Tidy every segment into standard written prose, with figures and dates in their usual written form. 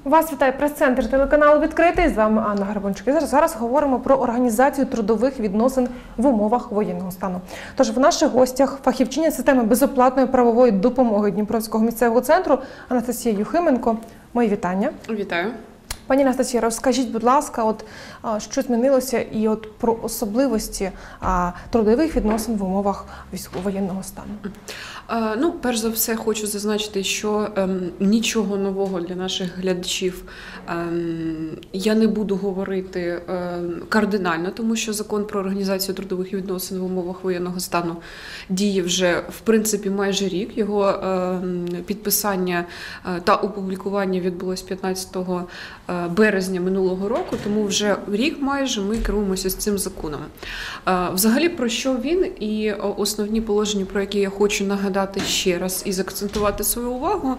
Вас вітає прес-центр телеканалу «Відкритий». З вами Анна Гарбунчик. І зараз говоримо про організацію трудових відносин в умовах воєнного стану. Тож в наших гостях фахівчиня системи безоплатної правової допомоги Дніпровського місцевого центру Анастасія Юхименко. Мої вітання. Вітаю. Пані Анастасія, розкажіть, будь ласка, що змінилося і про особливості трудових відносин в умовах воєнного стану? Перш за все, хочу зазначити, що нічого нового для наших глядачів я не буду говорити кардинально, тому що закон про організацію трудових відносин в умовах воєнного стану діє вже, в принципі, майже рік. Його підписання та опублікування відбулось 15 березня минулого року, тому вже рік майже ми керуємося з цим законом. Взагалі, про що він і основні положення, про які я хочу нагадати ще раз і заакцентувати свою увагу.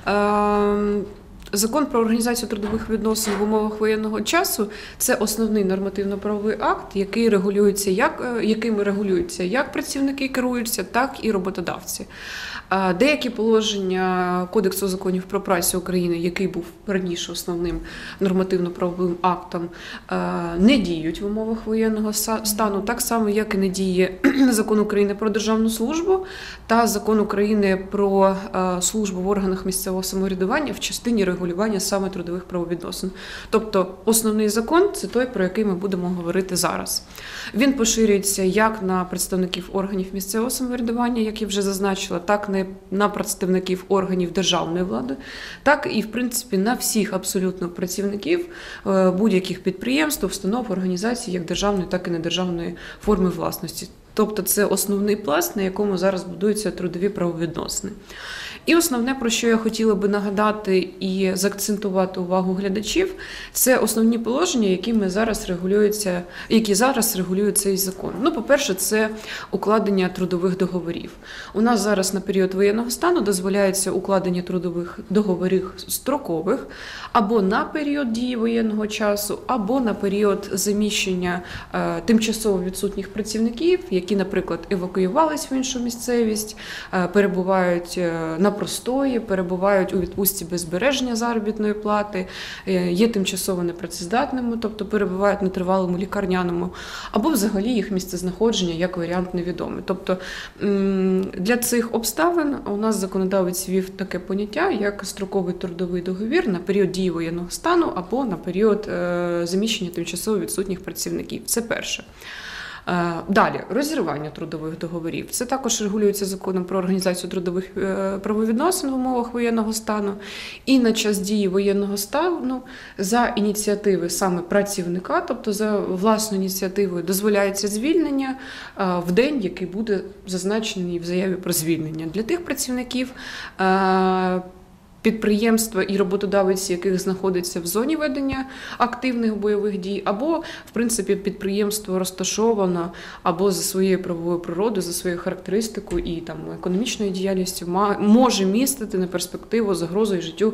Закон про організацію трудових відносин в умовах воєнного часу – це основний нормативно-правовий акт, яким регулюються як працівники керуються, так і роботодавці. Деякі положення Кодексу законів про працю України, який був раніше основним нормативно-правовим актом, не діють в умовах воєнного стану, так само, як і не діє Закон України про державну службу та Закон України про службу в органах місцевого самоврядування в частині регулювання саме трудових правовідносин. Тобто основний закон – це той, про який ми будемо говорити зараз. Він поширюється як на представників органів місцевого самоврядування, як я вже зазначила, так і на представників органів державної влади, так і, в принципі, на всіх абсолютно працівників будь-яких підприємств, установ, організацій, як державної, так і недержавної форми власності. Тобто це основний пласт, на якому зараз будуються трудові правовідносини. І основне, про що я хотіла би нагадати і заакцентувати увагу глядачів, це основні положення, які зараз регулює цей закон. По-перше, це укладення трудових договорів. У нас зараз на період воєнного стану дозволяється укладення трудових договорів строкових або на період дії воєнного часу, або на період заміщення тимчасово відсутніх працівників, які, наприклад, евакуювались в іншу місцевість, перебувають на простої, перебувають у відпустці без збереження заробітної плати, є тимчасово непрацездатними, тобто перебувають на тривалому лікарняному, або взагалі їх місцезнаходження як варіант невідомий. Тобто для цих обставин у нас законодавець ввів таке поняття, як строковий трудовий договір на період дії воєнного стану або на період заміщення тимчасово відсутніх працівників. Це перше. Далі, розірвання трудових договорів. Це також регулюється законом про організацію трудових правовідносин в умовах воєнного стану. І на час дії воєнного стану за ініціативи саме працівника, тобто за власною ініціативою, дозволяється звільнення в день, який буде зазначений в заяві про звільнення. Для тих працівників, підприємства і роботодавець, яких знаходиться в зоні ведення активних бойових дій, або, в принципі, підприємство розташовано або за своєю правовою природою, за своєю характеристикою і економічною діяльністю може містити на перспективу загрозу життю,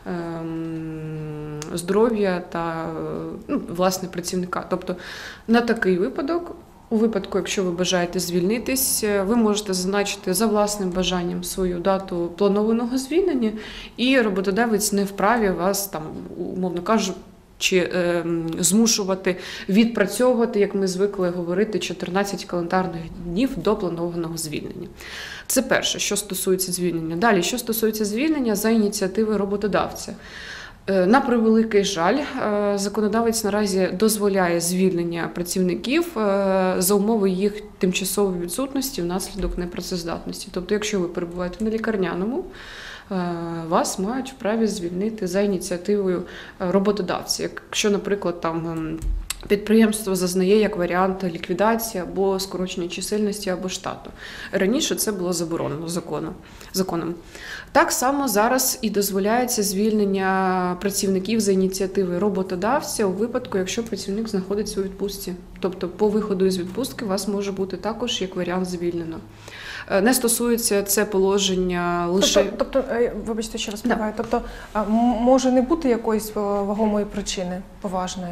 здоров'я та, власне, працівника. Тобто, на такий випадок, у випадку, якщо ви бажаєте звільнитись, ви можете зазначити за власним бажанням свою дату планованого звільнення, і роботодавець не вправі вас, умовно кажучи, змушувати відпрацьовувати, як ми звикли говорити, 14 календарних днів до планованого звільнення. Це перше, що стосується звільнення. Далі, що стосується звільнення за ініціативи роботодавця. На превеликий жаль, законодавець наразі дозволяє звільнення працівників за умови їх тимчасової відсутності внаслідок непрацездатності. Тобто, якщо ви перебуваєте на лікарняному, вас мають вправі звільнити за ініціативою роботодавця. Якщо, наприклад, підприємство зазнає як варіант ліквідації або скорочення чисельності або штату. Раніше це було заборонено законом. Так само зараз і дозволяється звільнення працівників за ініціативи роботодавця у випадку, якщо працівник знаходиться у відпустці. Тобто по виходу із відпустки вас може бути також як варіант звільнено. Не стосується це положення лише... Вибачте, ще раз перебиваю. Тобто може не бути якоїсь вагомої причини поважної?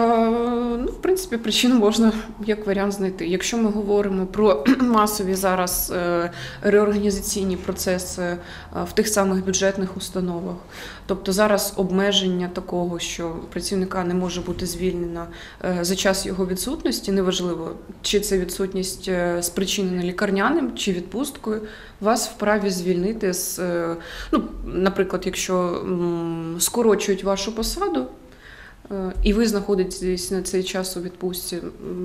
В принципі, причину можна як варіант знайти. Якщо ми говоримо про масові зараз реорганізаційні процеси в тих самих бюджетних установах, тобто зараз обмеження такого, що працівника не може бути звільнено за час його відсутності, неважливо, чи це відсутність спричинена лікарняним, чи відпусткою, вас вправі звільнити з, наприклад, якщо скорочують вашу посаду, і ви знаходитесь на цей час у відпустці,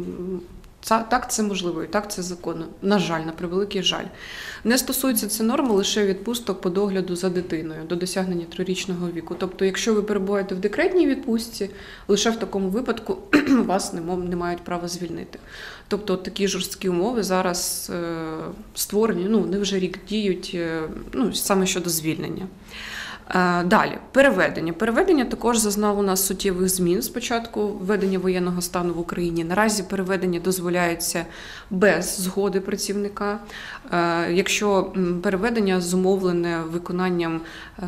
так це можливо, і так це законно. На жаль, на превеликий жаль. Не стосується це норми лише відпусток по догляду за дитиною до досягнення 3-річного віку. Тобто, якщо ви перебуваєте в декретній відпустці, лише в такому випадку вас не мають права звільнити. Тобто такі жорсткі умови зараз створені, вони вже рік діють, саме щодо звільнення. Далі, переведення. Переведення також зазнало у нас суттєвих змін з початку введення воєнного стану в Україні. Наразі переведення дозволяється без згоди працівника. Якщо переведення зумовлене виконанням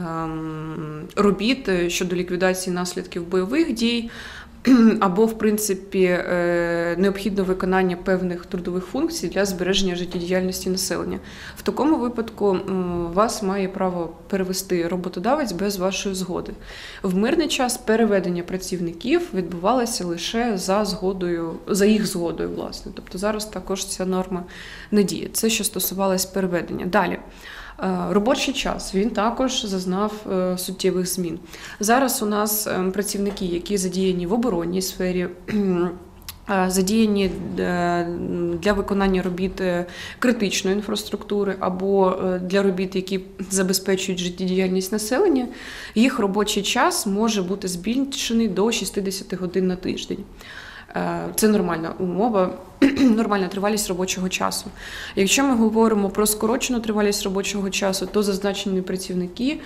робіт щодо ліквідації наслідків бойових дій, або, в принципі, необхідне виконання певних трудових функцій для збереження життєдіяльності населення. В такому випадку вас має право перевести роботодавець без вашої згоди. В мирний час переведення працівників відбувалося лише за їх згодою, власне. Тобто зараз також ця норма не діє. Це, що стосувалось переведення. Далі. Робочий час, він також зазнав суттєвих змін. Зараз у нас працівники, які задіяні в оборонній сфері, задіяні для виконання робіт критичної інфраструктури або для робіт, які забезпечують життєдіяльність населення, їх робочий час може бути збільшений до 60 годин на тиждень. Це нормальна умова, нормальна тривалість робочого часу. Якщо ми говоримо про скорочену тривалість робочого часу, то зазначені працівники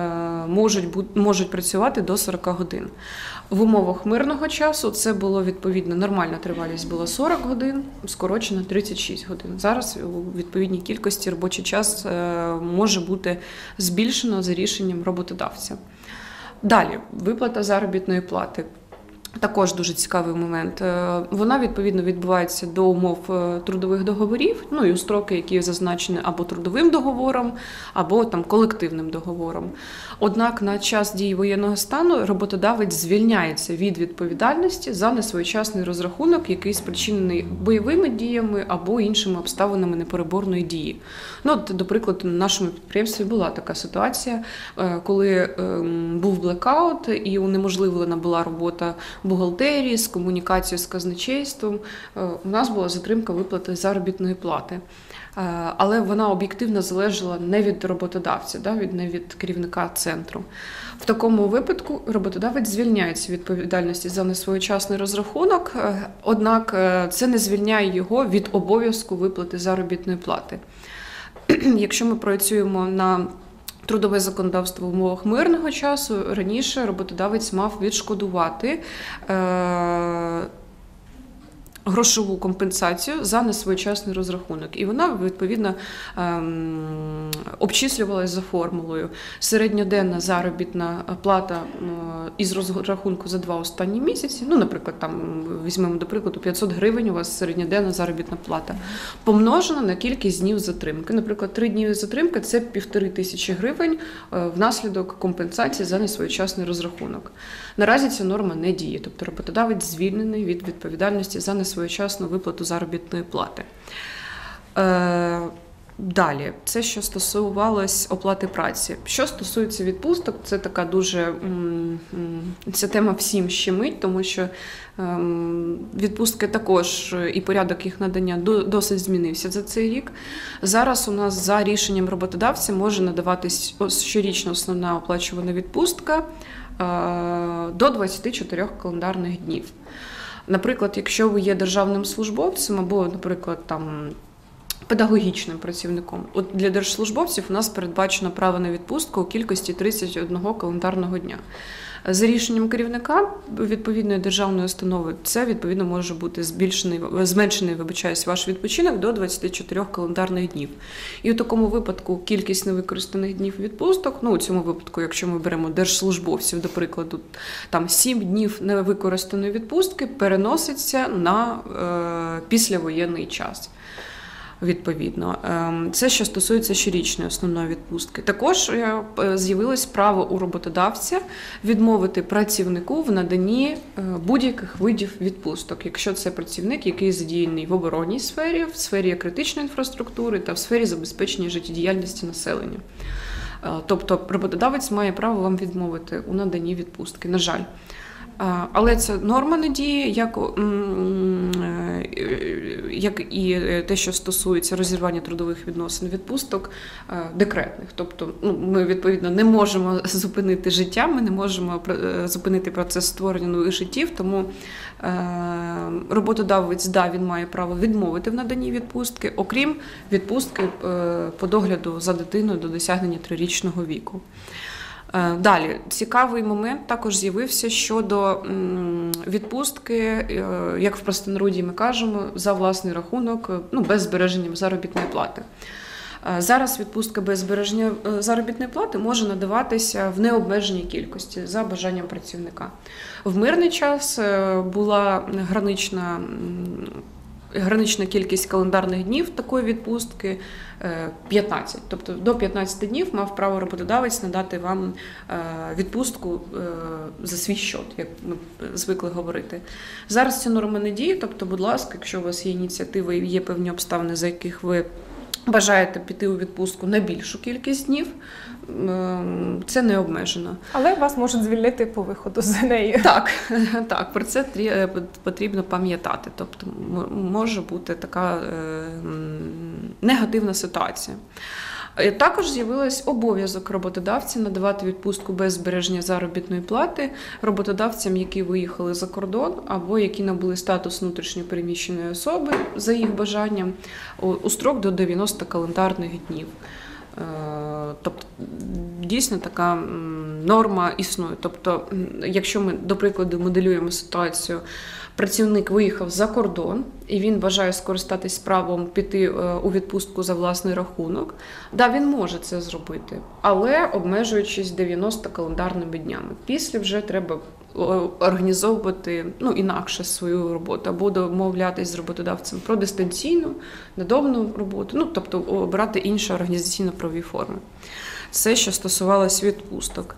можуть працювати до 40 годин. В умовах мирного часу це було відповідно, нормальна тривалість була 40 годин, скорочена 36 годин. Зараз у відповідній кількості робочий час може бути збільшено за рішенням роботодавця. Далі, виплата заробітної плати. Також дуже цікавий момент. Вона, відповідно, відбувається до умов трудових договорів, і у строки, які зазначені або трудовим договором, або колективним договором. Однак на час дії воєнного стану роботодавець звільняється від відповідальності за несвоєчасний розрахунок, який спричинений бойовими діями або іншими обставинами непереборної дії. До прикладу, на нашому підприємстві була така ситуація, коли був блекаут і унеможливлена була робота бухгалтерії, з комунікацією з казначейством, у нас була затримка виплати заробітної плати. Але вона об'єктивно залежала не від роботодавця, не від керівника центру. В такому випадку роботодавець звільняється від відповідальності за несвоєчасний розрахунок, однак це не звільняє його від обов'язку виплати заробітної плати. Якщо ми працюємо на трудове законодавство в умовах мирного часу, раніше роботодавець мав відшкодувати грошову компенсацію за несвоєчасний розрахунок. І вона, відповідно, обчислювалась за формулою. Середньоденна заробітна плата із розрахунку за 2 останні місяці, наприклад, візьмемо до прикладу, 500 гривень у вас середньоденна заробітна плата, помножена на кількість днів затримки. Наприклад, 3 дні затримки – це 1500 гривень внаслідок компенсації за несвоєчасний розрахунок. Наразі ця норма не діє, тобто роботодавець звільнений від відповідальності за несвоєчасну виплату заробітної плати. Далі, це що стосувалось оплати праці. Що стосується відпусток, це така дуже, ця тема всім щемить, тому що відпустки також і порядок їх надання досить змінився за цей рік. Зараз у нас за рішенням роботодавця може надаватись щорічна основна оплачувана відпустка до 24 календарних днів. Наприклад, якщо ви є державним службовцем або, наприклад, педагогічним працівником. От для держслужбовців у нас передбачено право на відпустку у кількості 31 календарного дня. За рішенням керівника відповідної державної установи це відповідно може бути зменшений ваш відпочинок до 24 календарних днів. І у такому випадку кількість невикористаних днів відпусток, у цьому випадку, якщо ми беремо держслужбовців, до прикладу, там 7 днів невикористаної відпустки переноситься на післявоєнний час. Відповідно, це що стосується щорічної основної відпустки. Також з'явилось право у роботодавця відмовити працівнику в наданні будь-яких видів відпусток, якщо це працівник, який задіяний в оборонній сфері, в сфері критичної інфраструктури та в сфері забезпечення життєдіяльності населення. Тобто роботодавець має право вам відмовити у наданні відпустки, на жаль. Але це норма не діє, як і те, що стосується розірвання трудових відносин, відпусток декретних. Тобто ми, відповідно, не можемо зупинити життя, ми не можемо зупинити процес створення нових життів, тому роботодавець, він має право відмовити в наданні відпустки, окрім відпустки по догляду за дитиною до досягнення 3-річного віку. Далі, цікавий момент також з'явився щодо відпустки, як в простонароді ми кажемо, за власний рахунок, без збереження заробітної плати. Зараз відпустка без збереження заробітної плати може надаватися в необмеженій кількості за бажанням працівника. В мирний час була гранична кількість календарних днів такої відпустки 15. Тобто до 15 днів мав право роботодавець надати вам відпустку за свій счет, як ми звикли говорити. Зараз ця норма не діє, тобто, будь ласка, якщо у вас є ініціатива і є певні обставини, за яких ви бажаєте піти у відпустку на більшу кількість днів, це не обмежено. Але вас можуть звільнити по виходу з неї. Так, про це потрібно пам'ятати. Тобто може бути така негативна ситуація. Також з'явився обов'язок роботодавця надавати відпустку без збереження заробітної плати роботодавцям, які виїхали за кордон або які набули статус внутрішньо переміщеної особи за їх бажанням у строк до 90 календарних днів. Тобто, дійсно така норма існує. Тобто, якщо ми, до прикладу, моделюємо ситуацію, працівник виїхав за кордон і він бажає скористатись правом піти у відпустку за власний рахунок, він може це зробити, але обмежуючись 90 календарними днями. Після вже треба організовувати інакше свою роботу, або домовлятись з роботодавцем про дистанційну, надомну роботу, тобто обирати інші організаційно-правові форми. Це, що стосувалось відпусток.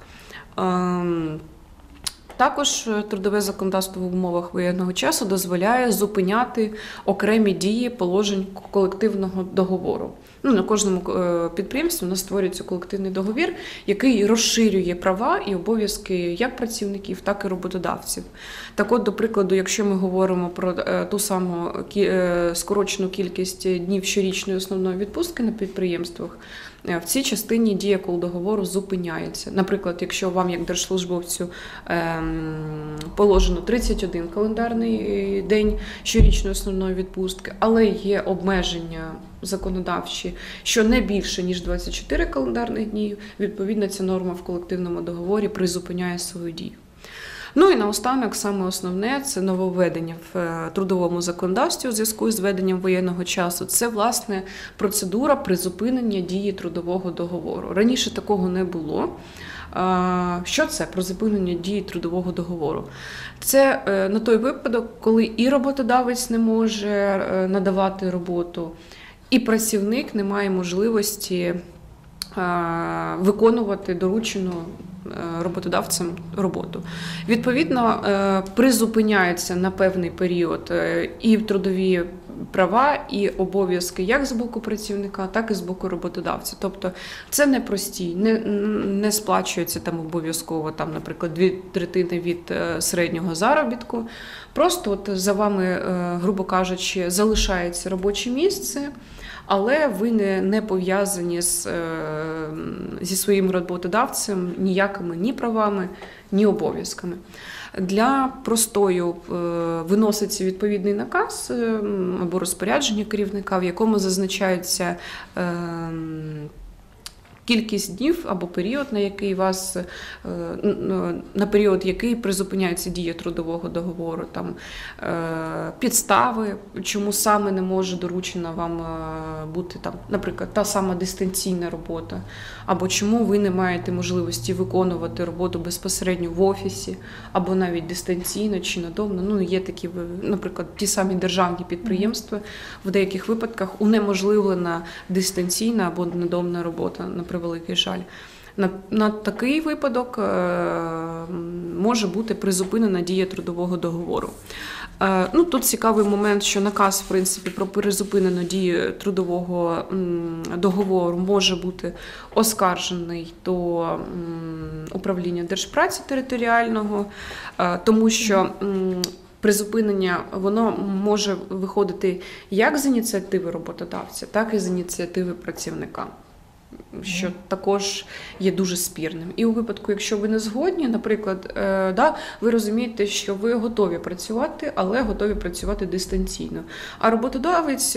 Також трудове законодавство в умовах воєнного часу дозволяє зупиняти окремі дії положень колективного договору. На кожному підприємстві у нас створюється колективний договір, який розширює права і обов'язки як працівників, так і роботодавців. Так от, до прикладу, якщо ми говоримо про ту саму скорочену кількість днів щорічної основної відпустки на підприємствах, в цій частині дія колдоговору зупиняється. Наприклад, якщо вам, як держслужбовцю, положено 31 календарний день щорічної основної відпустки, але є обмеження законодавчі, що не більше, ніж 24 календарних дні, відповідно, ця норма в колективному договорі призупиняє свою дію. І наостанок, саме основне, це нововведення в трудовому законодавстві у зв'язку з введенням воєнного часу. Це, власне, процедура призупинення дії трудового договору. Раніше такого не було. Що це про зупинення дії трудового договору? Це на той випадок, коли і роботодавець не може надавати роботу, і працівник не має можливості виконувати доручену роботодавцем роботу. Відповідно, призупиняються на певний період і трудові права, і обов'язки як з боку працівника, так і з боку роботодавця. Тобто це не прості, не сплачується там обов'язково, наприклад, 2/3 від середнього заробітку. Просто за вами, грубо кажучи, залишається робоче місце, але ви не пов'язані зі своїм роботодавцем ніякими ні правами, ні обов'язками. Для простою виноситься відповідний наказ або розпорядження керівника, в якому зазначаються кількість днів або період, на період, який призупиняється дія трудового договору, там підстави, чому саме не може доручена вам бути там, наприклад, та сама дистанційна робота, або чому ви не маєте можливості виконувати роботу безпосередньо в офісі, або навіть дистанційно чи надомно. Ну, є такі, наприклад, ті самі державні підприємства, в деяких випадках унеможливлена дистанційна або надомна робота, на превеликий жаль. На такий випадок може бути призупинена дія трудового договору. Ну, тут цікавий момент, що наказ, в принципі, про призупинену дію трудового договору може бути оскаржений до управління Держпраці територіального, тому що призупинення, воно може виходити як з ініціативи роботодавця, так і з ініціативи працівника, що також є дуже спірним. І у випадку, якщо ви не згодні, наприклад, ви розумієте, що ви готові працювати, але готові працювати дистанційно. А роботодавець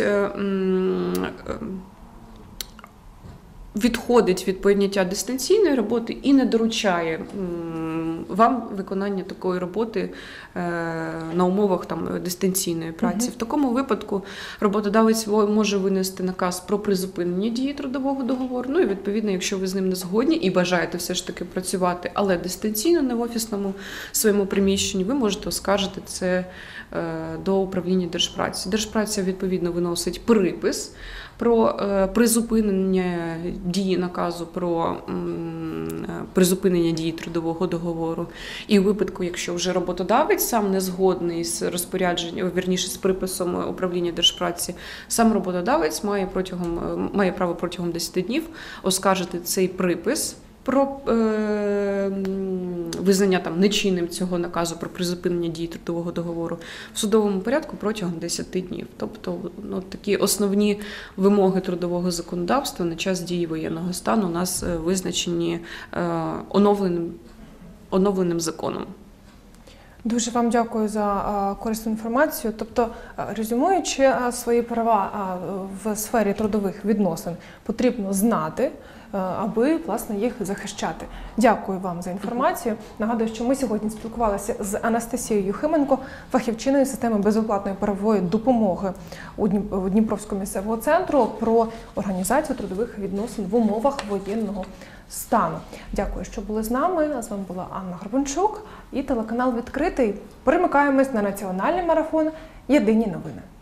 відходить від поняття дистанційної роботи і не доручає вам виконання такої роботи на умовах дистанційної праці. В такому випадку роботодавець може винести наказ про призупинення дії трудового договору. Ну і відповідно, якщо ви з ним не згодні і бажаєте все ж таки працювати, але дистанційно, не в офісному своєму приміщенні, ви можете оскаржити це до управління Держпраці. Держпраця відповідно виносить припис про призупинення дії наказу про призупинення дії трудового договору. І у випадку, якщо вже роботодавець сам не згодний з розпорядженням, вірніше, з приписом управління Держпраці, сам роботодавець має право протягом 10 днів оскаржити цей припис про визнання нечинним цього наказу про призупинення дії трудового договору в судовому порядку протягом 10 днів. Тобто такі основні вимоги трудового законодавства на час дії воєнного стану у нас визначені оновленим законом. Дуже вам дякую за корисну інформацію. Тобто, резюмуючи свої права в сфері трудових відносин, потрібно знати, аби, власне, їх захищати. Дякую вам за інформацію. Нагадую, що ми сьогодні спілкувалися з Анастасією Юхименко, фахівчиною системи безоплатної правової допомоги у Дніпровського місцевого центру про організацію трудових відносин в умовах воєнного стану. Дякую, що були з нами. З вами була Анна Горбунчук і телеканал «Відкритий». Перемикаємось на національний марафон «Єдині новини».